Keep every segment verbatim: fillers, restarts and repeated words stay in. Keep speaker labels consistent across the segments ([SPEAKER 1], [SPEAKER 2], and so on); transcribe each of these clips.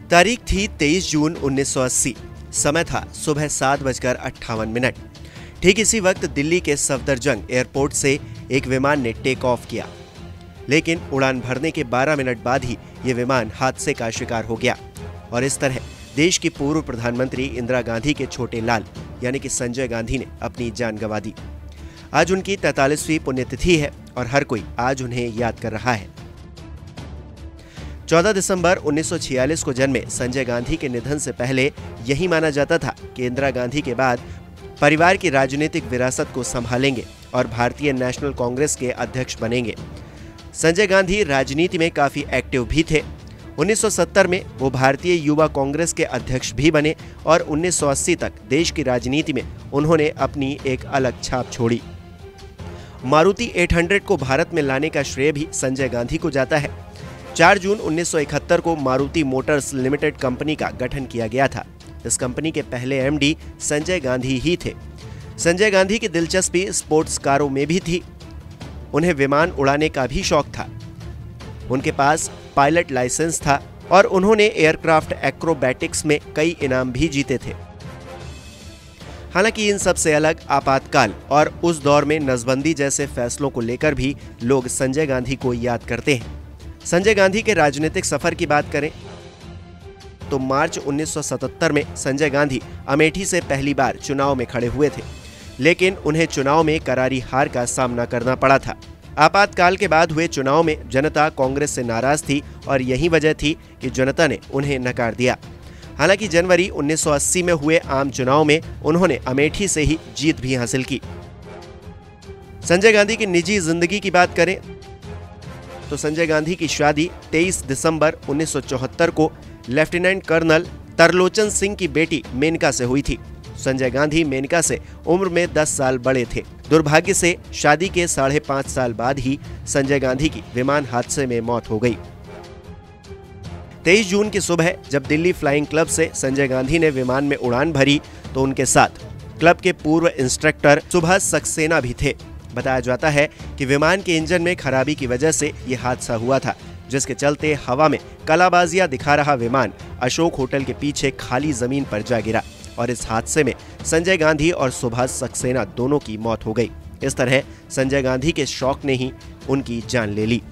[SPEAKER 1] तारीख थी तेईस जून उन्नीस सौ अस्सी। समय था सुबह सात बजकर अट्ठावन मिनट। ठीक इसी वक्त दिल्ली के सफदरजंग एयरपोर्ट से एक विमान ने टेक ऑफ किया, लेकिन उड़ान भरने के बारह मिनट बाद ही ये विमान हादसे का शिकार हो गया और इस तरह देश की पूर्व प्रधानमंत्री इंदिरा गांधी के छोटे लाल यानी कि संजय गांधी ने अपनी जान गंवा दी। आज उनकी तैंतालीसवीं पुण्यतिथि है और हर कोई आज उन्हें याद कर रहा है। चौदह दिसंबर उन्नीस सौ छियालीस को जन्मे संजय गांधी के निधन से पहले यही माना जाता था कि इंदिरा गांधी के बाद परिवार की राजनीतिक विरासत को संभालेंगे और भारतीय नेशनल कांग्रेस के अध्यक्ष बनेंगे। संजय गांधी राजनीति में काफी एक्टिव भी थे। उन्नीस सौ सत्तर में वो भारतीय युवा कांग्रेस के अध्यक्ष भी बने और उन्नीस सौ अस्सी तक देश की राजनीति में उन्होंने अपनी एक अलग छाप छोड़ी। मारुति आठ सौ को भारत में लाने का श्रेय भी संजय गांधी को जाता है। चार जून उन्नीस सौ इकहत्तर को मारुति मोटर्स लिमिटेड कंपनी का गठन किया गया था। इस कंपनी के पहले एमडी संजय गांधी ही थे। संजय गांधी की दिलचस्पी स्पोर्ट्स कारों में भी थी। उन्हें विमान उड़ाने का भी शौक था। उनके पास पायलट लाइसेंस था और उन्होंने एयरक्राफ्ट एक्रोबैटिक्स में कई इनाम भी जीते थे। हालांकि इन सब से अलग आपातकाल और उस दौर में नसबंदी जैसे फैसलों को लेकर भी लोग संजय गांधी को याद करते हैं। संजय गांधी के राजनीतिक सफर की बात करें तो मार्च उन्नीस सौ सतहत्तर में संजय गांधी अमेठी से पहली बार चुनाव में खड़े हुए थे, लेकिन उन्हें चुनाव में करारी हार का सामना करना पड़ा था। आपातकाल के बाद हुए चुनाव में जनता कांग्रेस से नाराज थी और यही वजह थी कि जनता ने उन्हें नकार दिया। हालांकि जनवरी उन्नीस सौ अस्सी में हुए आम चुनाव में उन्होंने अमेठी से ही जीत भी हासिल की। संजय गांधी की निजी जिंदगी की बात करें तो संजय गांधी की शादी तेईस दिसंबर उन्नीस सौ चौहत्तर को लेफ्टिनेंट कर्नल तरलोचन सिंह की बेटी मेनका से हुई थी। संजय गांधी मेनका से उम्र में दस साल बड़े थे। दुर्भाग्य से शादी के साढ़े पांच साल बाद ही संजय गांधी की विमान हादसे में मौत हो गई। तेईस जून की सुबह जब दिल्ली फ्लाइंग क्लब से संजय गांधी ने विमान में उड़ान भरी तो उनके साथ क्लब के पूर्व इंस्ट्रक्टर सुभाष सक्सेना भी थे। बताया जाता है कि विमान के इंजन में खराबी की वजह से यह हादसा हुआ था, जिसके चलते हवा में कलाबाजियां दिखा रहा विमान अशोक होटल के पीछे खाली जमीन पर जा गिरा और इस हादसे में संजय गांधी और सुभाष सक्सेना दोनों की मौत हो गई। इस तरह संजय गांधी के शौक ने ही उनकी जान ले ली।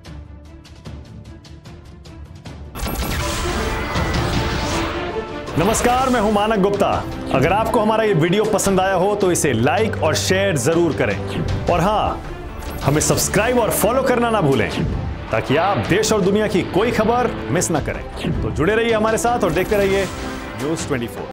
[SPEAKER 2] नमस्कार, मैं हूं मानक गुप्ता। अगर आपको हमारा ये वीडियो पसंद आया हो तो इसे लाइक और शेयर जरूर करें और हाँ, हमें सब्सक्राइब और फॉलो करना ना भूलें ताकि आप देश और दुनिया की कोई खबर मिस ना करें। तो जुड़े रहिए हमारे साथ और देखते रहिए न्यूज़ चौबीस।